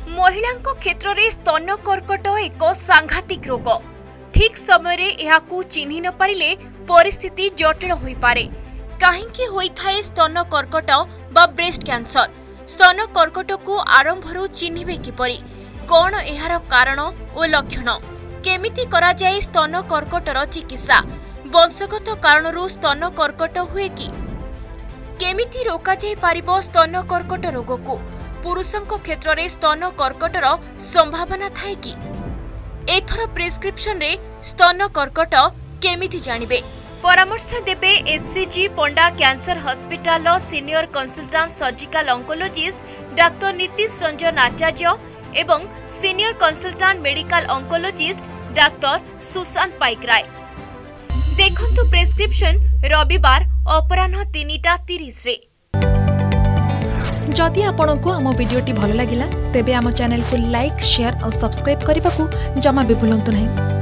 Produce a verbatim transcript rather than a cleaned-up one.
महिलांको क्षेत्र में स्तन कर्कट एक सांघातिक रोग। ठीक समय रे एहाकू चिन्हि न पारिले परिस्थिति जटिल होई पारे। काहेकि होइथाए स्तन कर्कट बा ब्रेस्ट कैंसर? स्तन कर्कट को आरंभरू चिन्हिबे किपरि? कौन एहार कारण और लक्षण? केमिति करा जाए स्तन कर्कटर चिकित्सा? वंशगत कारणरू स्तन कर्कट हुए कि? केमिति रोका जाय पारिबो स्तन कर्कट रोग को? पुरुषों क्षेत्र में स्तन कर्कटर संभावना थाए कि? एथर प्रेस्क्रिप्शन रे स्तन कर्कट केमिति जानिबे? परामर्श देबे HCG Panda cancer hospital senior consultant surgical oncologist doctor Nitish Ranjan Acharya एवं senior consultant medical oncologist doctor Sushant Paikaray. देखंतु प्रेस्क्रिप्शन रविवार अपराह्न तीनिटा तीस रे। जदि आपंक आम भिडी भल लगा तेब आम चैनल को लाइक शेयर और सब्सक्राइब करने को जमा भी भूलु नहीं।